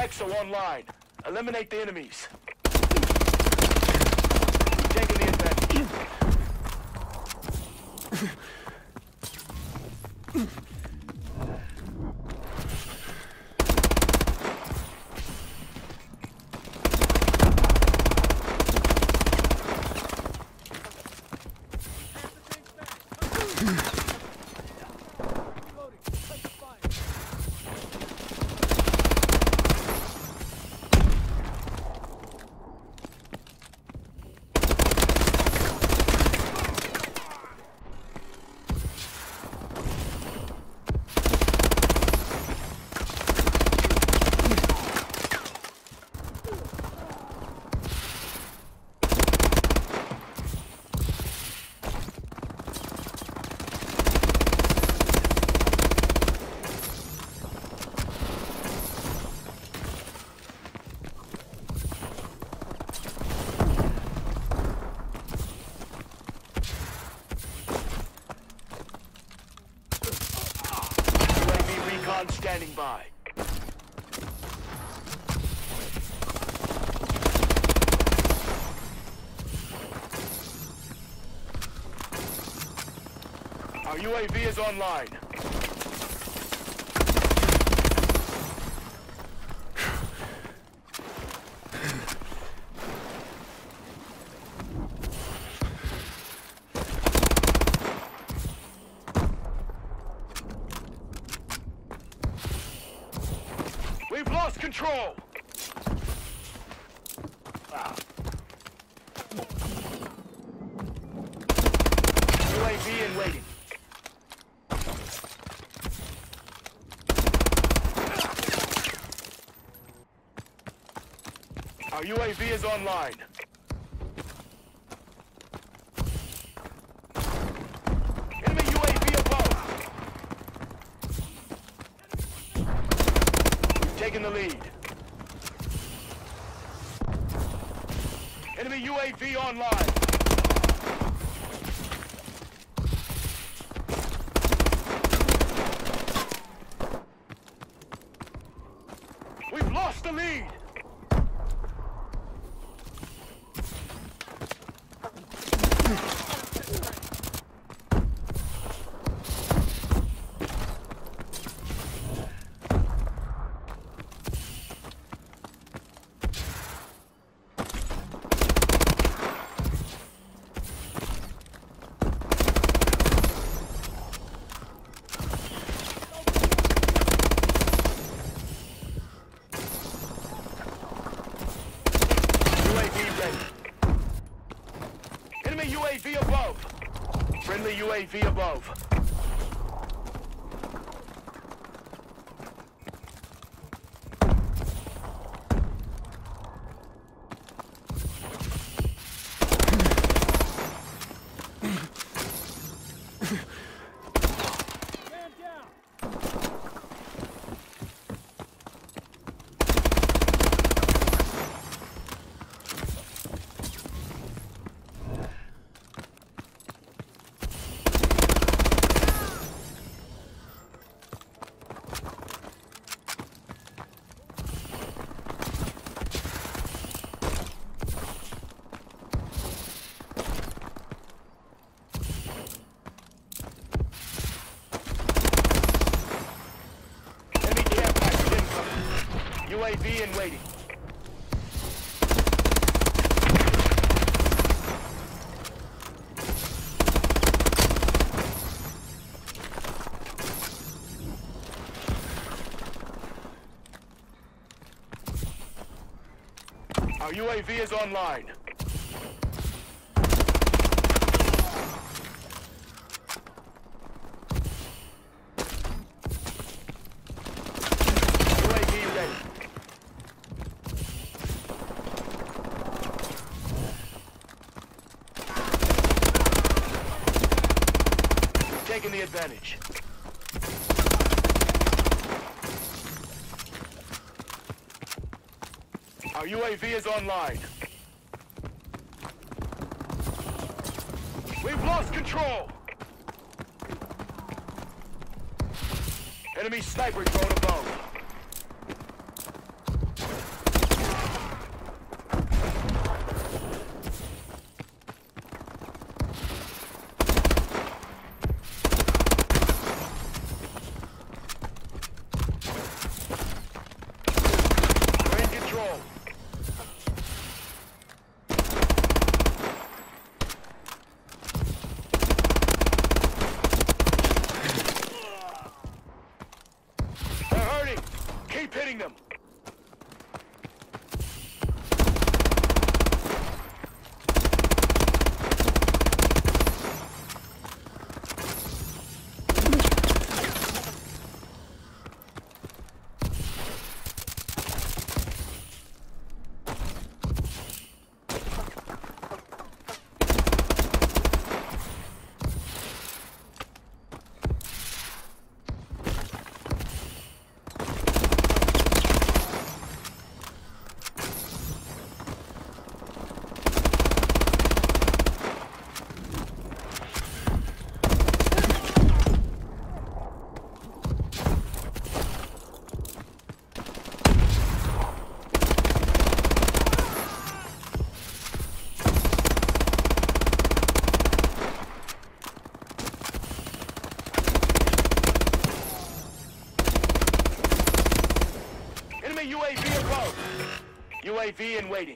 EXO online. Eliminate the enemies. Taking the advantage. Standing by. Our UAV is online. We've lost control! UAV in waiting. Our UAV is online. Enemy UAV above. We've taken the lead. Enemy UAV online. We've lost the lead. Enemy UAV above. Friendly UAV above. UAV in waiting. Our UAV is online. UAV ready. Taking the advantage. Our UAV is online. We've lost control. Enemy sniper drone above. seeing them. Enemy UAV above. UAV in waiting.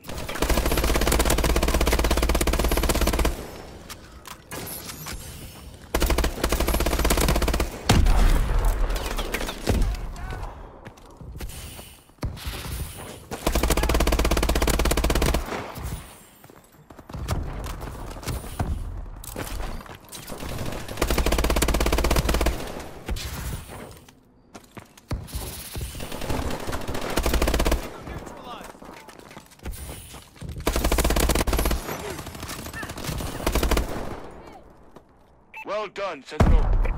Well done, Sentinel.